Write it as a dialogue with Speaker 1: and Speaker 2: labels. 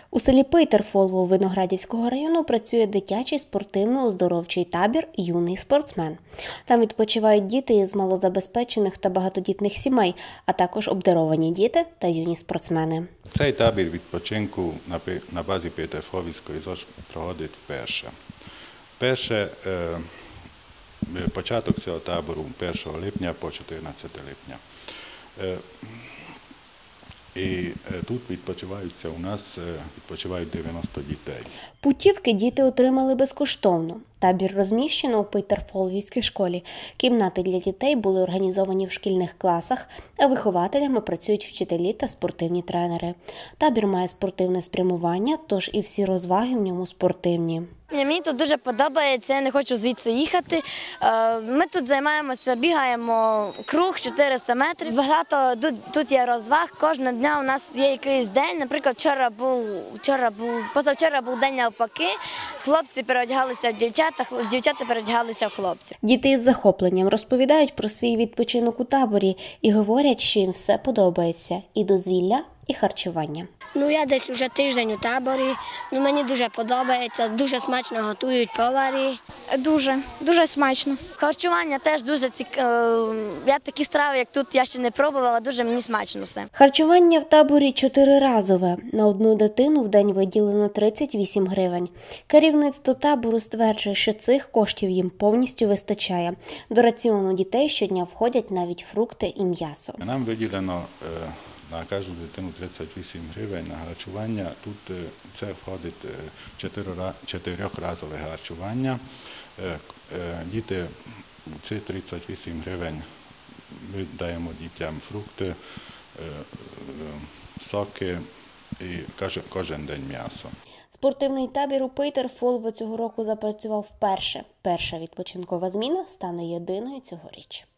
Speaker 1: У селі Пейтерфолво Виноградівського району працює дитячий спортивно-оздоровчий табір «Юний спортсмен». Там відпочивають діти із малозабезпечених та багатодітних сімей, а також обдаровані діти та юні спортсмени.
Speaker 2: Цей табір відпочинку на базі Пейтерфолвської ЗОЖ проходить вперше. Початок цього табору 1 липня по 14 липня. І тут відпочивають 90 дітей.
Speaker 1: Путівки діти отримали безкоштовно. Табір розміщено у Пейтерфолвській школі. Кімнати для дітей були організовані в шкільних класах, а вихователями працюють вчителі та спортивні тренери. Табір має спортивне спрямування, тож і всі розваги в ньому спортивні.
Speaker 3: Мені тут дуже подобається, я не хочу звідси їхати. Ми тут займаємося, бігаємо круг 400 метрів. Багато тут є розваг, кожного дня у нас є якийсь день. Наприклад, позавчора був день навпаки, хлопці переодягалися в дівчата переодягалися в хлопців.
Speaker 1: Діти із захопленням розповідають про свій відпочинок у таборі і говорять, що їм все подобається – і дозвілля, і харчування.
Speaker 4: Я десь вже тиждень у таборі, мені дуже подобається, дуже смачно готують поварі.
Speaker 5: Дуже смачно.
Speaker 3: Харчування теж дуже цікаве. Я такі страви, як тут, я ще не пробувала, дуже мені смачно все.
Speaker 1: Харчування в таборі 4-разове. На одну дитину в день виділено 38 гривень. Керівництво табору стверджує, що цих коштів їм повністю вистачає. До раціону дітей щодня входять навіть фрукти і м'ясо.
Speaker 2: Нам виділено на кожну дитину 38 гривень на харчування. Тут це входить 4-разове харчування. Діти, ці 38 гривень ми даємо дітям фрукти, соки і кожен день м'ясо.
Speaker 1: Спортивний табір у Пейтерфолво цього року запрацював вперше. Перша відпочинкова зміна стане єдиною цьогоріч.